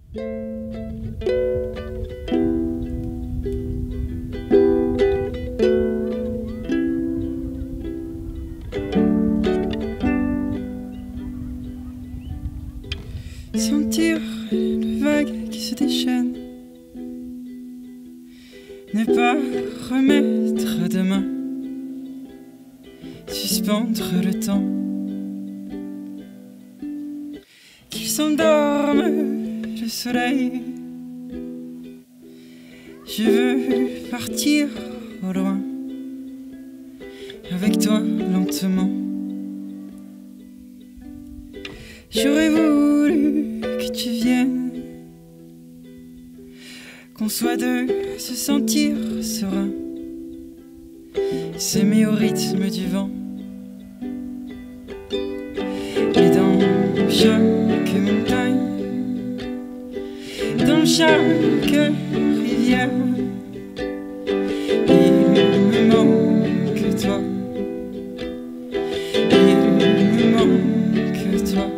Sentir les vagues qui se déchaînent, ne pas remettre de main, suspendre le temps, qu'il s'endorme le soleil. Je veux partir au loin, avec toi lentement. J'aurais voulu que tu viennes, qu'on soit deux, se sentir serein, s'aimer au rythme du vent. Et dans chaque montagne, dans chaque rivière, il me manque toi, il me manque toi.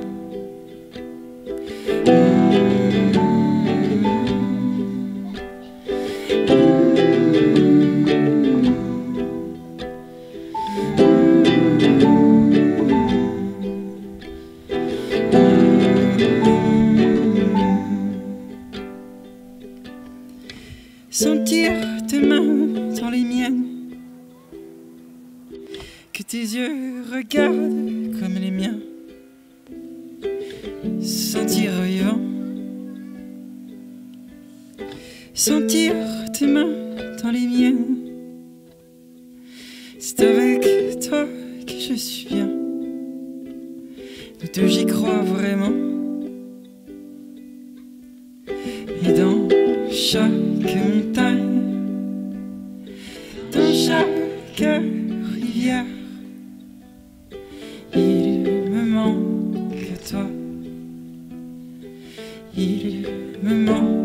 Sentir tes mains dans les miennes, que tes yeux regardent comme les miens, sentir vivant. Sentir tes mains dans les miennes, c'est avec toi que je suis bien. Nous deux, j'y crois vraiment. Et dans chaque montagne, dans chaque rivière, il me manque toi, il me manque.